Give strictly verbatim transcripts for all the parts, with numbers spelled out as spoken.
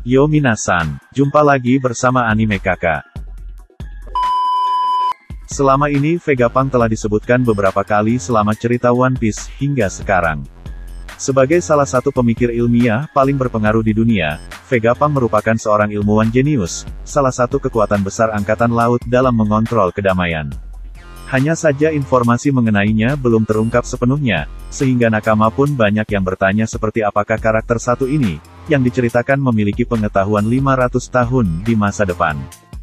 Yo minasan, jumpa lagi bersama Anime Kakak. Selama ini Vegapunk telah disebutkan beberapa kali selama cerita One Piece hingga sekarang. Sebagai salah satu pemikir ilmiah paling berpengaruh di dunia, Vegapunk merupakan seorang ilmuwan jenius, salah satu kekuatan besar angkatan laut dalam mengontrol kedamaian. Hanya saja informasi mengenainya belum terungkap sepenuhnya, sehingga nakama pun banyak yang bertanya seperti apakah karakter satu ini, yang diceritakan memiliki pengetahuan lima ratus tahun di masa depan.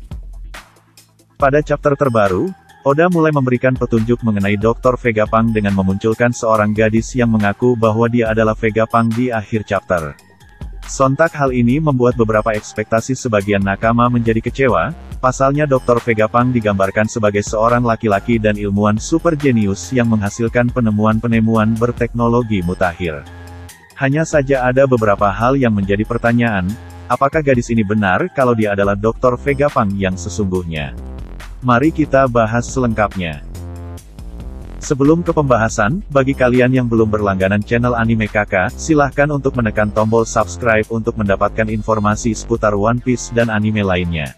Pada chapter terbaru, Oda mulai memberikan petunjuk mengenai doktor Vegapunk dengan memunculkan seorang gadis yang mengaku bahwa dia adalah Vegapunk di akhir chapter. Sontak hal ini membuat beberapa ekspektasi sebagian nakama menjadi kecewa, pasalnya doktor Vegapunk digambarkan sebagai seorang laki-laki dan ilmuwan super jenius yang menghasilkan penemuan-penemuan berteknologi mutakhir. Hanya saja ada beberapa hal yang menjadi pertanyaan, apakah gadis ini benar kalau dia adalah doktor Vegapunk yang sesungguhnya? Mari kita bahas selengkapnya. Sebelum ke pembahasan, bagi kalian yang belum berlangganan channel Anime Kakak, silahkan untuk menekan tombol subscribe untuk mendapatkan informasi seputar One Piece dan anime lainnya.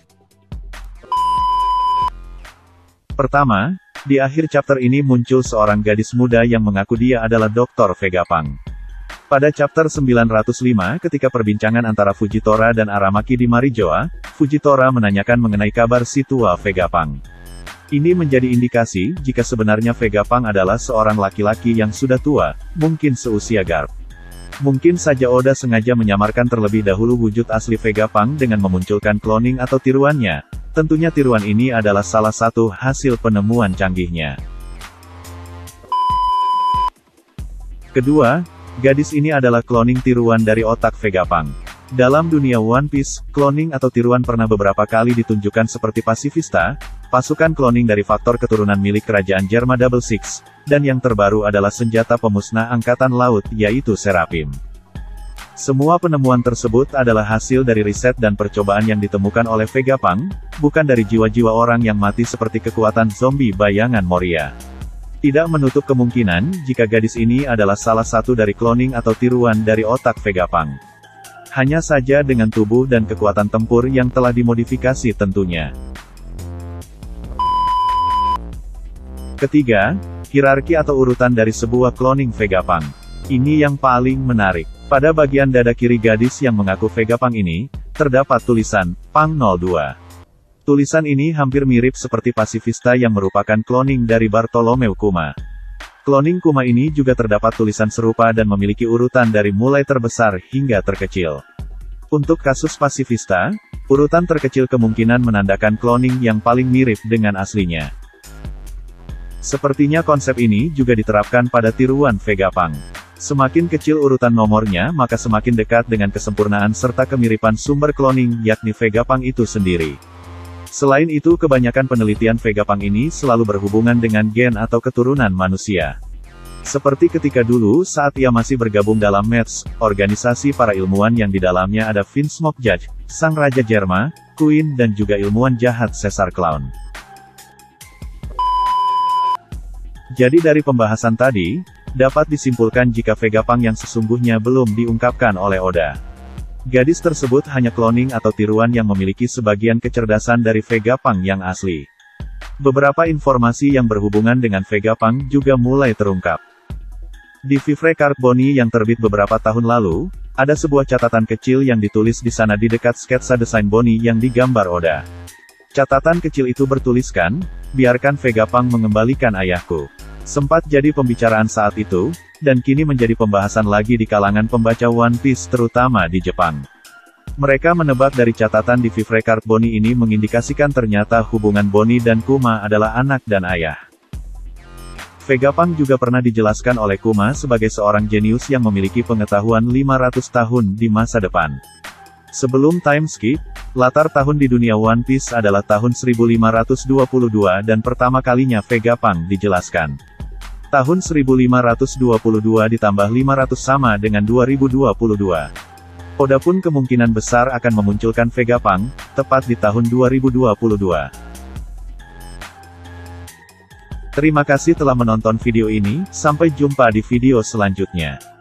Pertama, di akhir chapter ini muncul seorang gadis muda yang mengaku dia adalah doktor Vegapunk. Pada chapter sembilan ratus lima ketika perbincangan antara Fujitora dan Aramaki di Marijoa, Fujitora menanyakan mengenai kabar si tua Vegapunk. Ini menjadi indikasi, jika sebenarnya Vegapunk adalah seorang laki-laki yang sudah tua, mungkin seusia Garp. Mungkin saja Oda sengaja menyamarkan terlebih dahulu wujud asli Vegapunk dengan memunculkan cloning atau tiruannya. Tentunya tiruan ini adalah salah satu hasil penemuan canggihnya. Kedua, gadis ini adalah cloning tiruan dari otak Vegapunk. Dalam dunia One Piece, cloning atau tiruan pernah beberapa kali ditunjukkan seperti Pasifista, pasukan cloning dari faktor keturunan milik kerajaan Germa Double Six, dan yang terbaru adalah senjata pemusnah angkatan laut yaitu Seraphim. Semua penemuan tersebut adalah hasil dari riset dan percobaan yang ditemukan oleh Vegapunk, bukan dari jiwa-jiwa orang yang mati seperti kekuatan zombie bayangan Moria. Tidak menutup kemungkinan, jika gadis ini adalah salah satu dari cloning atau tiruan dari otak Vegapunk. Hanya saja dengan tubuh dan kekuatan tempur yang telah dimodifikasi tentunya. Ketiga, hierarki atau urutan dari sebuah cloning Vegapunk. Ini yang paling menarik. Pada bagian dada kiri gadis yang mengaku Vegapunk ini, terdapat tulisan, Punk nol dua. Tulisan ini hampir mirip seperti Pasifista yang merupakan cloning dari Bartolomeu Kuma. Cloning Kuma ini juga terdapat tulisan serupa dan memiliki urutan dari mulai terbesar hingga terkecil. Untuk kasus Pasifista, urutan terkecil kemungkinan menandakan cloning yang paling mirip dengan aslinya. Sepertinya konsep ini juga diterapkan pada tiruan Vegapunk. Semakin kecil urutan nomornya maka semakin dekat dengan kesempurnaan serta kemiripan sumber cloning yakni Vegapunk itu sendiri. Selain itu kebanyakan penelitian Vegapunk ini selalu berhubungan dengan gen atau keturunan manusia. Seperti ketika dulu saat ia masih bergabung dalam M E T S, organisasi para ilmuwan yang di dalamnya ada Vinsmoke Judge, Sang Raja Germa, Queen dan juga ilmuwan jahat Caesar Clown. Jadi dari pembahasan tadi, dapat disimpulkan jika Vegapunk yang sesungguhnya belum diungkapkan oleh Oda. Gadis tersebut hanya cloning atau tiruan yang memiliki sebagian kecerdasan dari Vegapunk yang asli. Beberapa informasi yang berhubungan dengan Vegapunk juga mulai terungkap. Di Vivre Card Boni yang terbit beberapa tahun lalu, ada sebuah catatan kecil yang ditulis di sana di dekat sketsa desain Boni yang digambar Oda. Catatan kecil itu bertuliskan, biarkan Vegapunk mengembalikan ayahku. Sempat jadi pembicaraan saat itu, dan kini menjadi pembahasan lagi di kalangan pembaca One Piece terutama di Jepang. Mereka menebak dari catatan di Vivre Card Boni ini mengindikasikan ternyata hubungan Boni dan Kuma adalah anak dan ayah. Vegapunk juga pernah dijelaskan oleh Kuma sebagai seorang jenius yang memiliki pengetahuan lima ratus tahun di masa depan. Sebelum time skip, latar tahun di dunia One Piece adalah tahun seribu lima ratus dua puluh dua dan pertama kalinya Vegapunk dijelaskan. Tahun seribu lima ratus dua puluh dua ditambah lima ratus sama dengan dua ribu dua puluh dua. Oda pun kemungkinan besar akan memunculkan Vegapunk, tepat di tahun dua ribu dua puluh dua. Terima kasih telah menonton video ini, sampai jumpa di video selanjutnya.